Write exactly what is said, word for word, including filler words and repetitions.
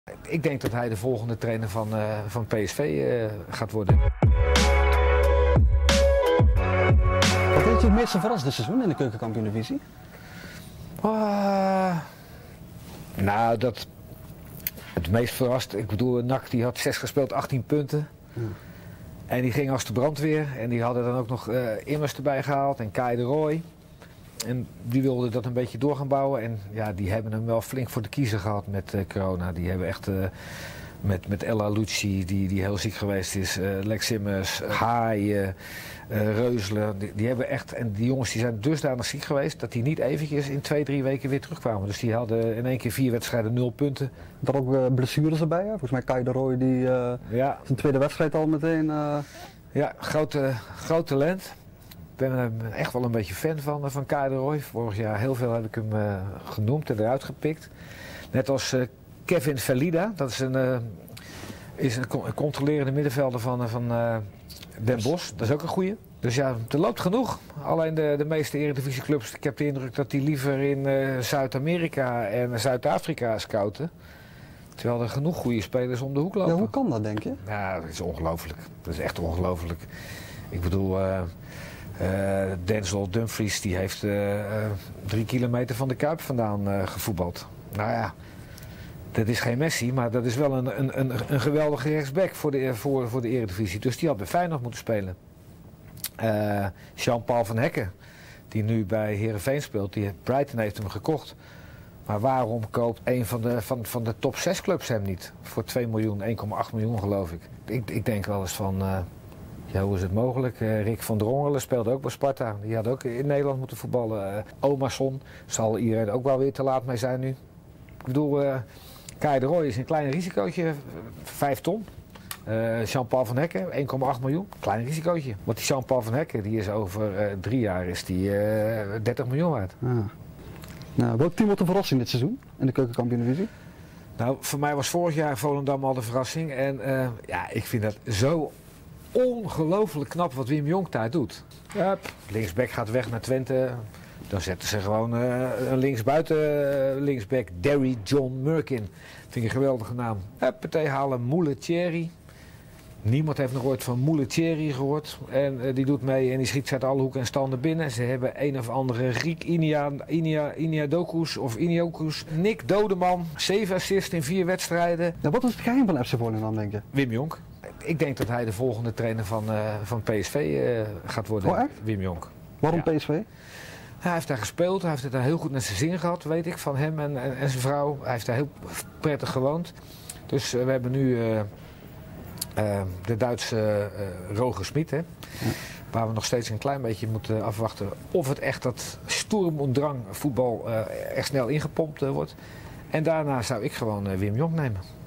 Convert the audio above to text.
Ik denk dat hij de volgende trainer van, uh, van P S V uh, gaat worden. Wat heeft je het meeste verrast dit seizoen in de Keukenkampioen-divisie? Uh, nou, dat het meest verrast. Ik bedoel, N A C die had zes gespeeld, achttien punten. Ja. En die ging als de brandweer. En die hadden dan ook nog uh, Immers erbij gehaald en Kai de Roy. En die wilden dat een beetje door gaan bouwen. En ja, die hebben hem wel flink voor de kiezer gehad met uh, corona. Die hebben echt uh, met, met Ella Lucci, die, die heel ziek geweest is, uh, Lex Immers, Haaien, uh, Reuselen. Die, die hebben echt, en die jongens die zijn dusdanig ziek geweest dat die niet eventjes in twee, drie weken weer terugkwamen. Dus die hadden in één keer vier wedstrijden nul punten. Er ook uh, blessures erbij, hè? Volgens mij Kai de Roy, die uh, ja. zijn tweede wedstrijd al meteen... Uh... Ja, groot, uh, groot talent. Ik ben er echt wel een beetje fan van, van Kai de Roy. Vorig jaar heel veel heb ik hem uh, genoemd en eruit gepikt. Net als uh, Kevin Velida, dat is een, uh, is een controlerende middenvelder van, van uh, Den Bosch. Dat is ook een goeie. Dus ja, er loopt genoeg. Alleen de, de meeste eredivisieclubs, ik heb de indruk dat die liever in uh, Zuid-Amerika en Zuid-Afrika scouten. Terwijl er genoeg goede spelers om de hoek lopen. Ja, hoe kan dat, denk je? Ja, dat is ongelooflijk. Dat is echt ongelooflijk. Ik bedoel... Uh, Uh, Denzel Dumfries die heeft uh, uh, drie kilometer van de Kuip vandaan uh, gevoetbald. Nou ja, dat is geen Messi, maar dat is wel een, een, een, een geweldige rechtsback voor de, voor, voor de Eredivisie. Dus die had bij Feyenoord moeten spelen. Uh, Jean-Paul van Hekken, die nu bij Heerenveen speelt, die, Brighton heeft hem gekocht. Maar waarom koopt een van de, van, van de top zes clubs hem niet? Voor twee miljoen, één komma acht miljoen geloof ik. Ik, ik denk wel eens van... Uh, Ja, hoe is het mogelijk? Uh, Rick van Drongelen speelde ook bij Sparta. Die had ook in Nederland moeten voetballen. Uh, Omarsson zal iedereen ook wel weer te laat mee zijn nu. Ik bedoel, uh, Kai de Roy is een klein risicootje, vijf ton. Uh, Jean-Paul van Hekken, één komma acht miljoen. Klein risicootje. Want die Jean-Paul van Hekken, die is over uh, drie jaar is die, uh, dertig miljoen waard. Ah. Nou, welk team wordt een verrassing dit seizoen in de Keukenkampioen-divisie? Nou, voor mij was vorig jaar Volendam al de verrassing. En uh, ja, ik vind dat zo... ongelooflijk knap wat Wim Jonk daar doet. Ja, linksback gaat weg naar Twente. Dan zetten ze gewoon uh, een linksbuiten uh, linksback. Derry John Merkin. Vind ik een geweldige naam. Huppatee halen Moule Thierry. Niemand heeft nog ooit van Moule Thierry gehoord. En uh, die doet mee en die schiet uit alle hoeken en standen binnen. Ze hebben een of andere Griek, Inia, Inia, Iniadokus of Iniokus. Nick Dodeman, zeven assists in vier wedstrijden. Ja, wat is het geheim van F C Volendam, denk je? Wim Jonk. Ik denk dat hij de volgende trainer van, uh, van P S V uh, gaat worden. Oh, echt? Wim Jonk. Waarom ja. P S V? Hij heeft daar gespeeld, hij heeft het daar heel goed naar zijn zin gehad, weet ik, van hem en, en, en zijn vrouw. Hij heeft daar heel prettig gewoond. Dus uh, we hebben nu uh, uh, de Duitse uh, Roger Smit, hè, ja. Waar we nog steeds een klein beetje moeten afwachten of het echt dat Sturm und Drang voetbal uh, er snel ingepompt uh, wordt. En daarna zou ik gewoon uh, Wim Jonk nemen.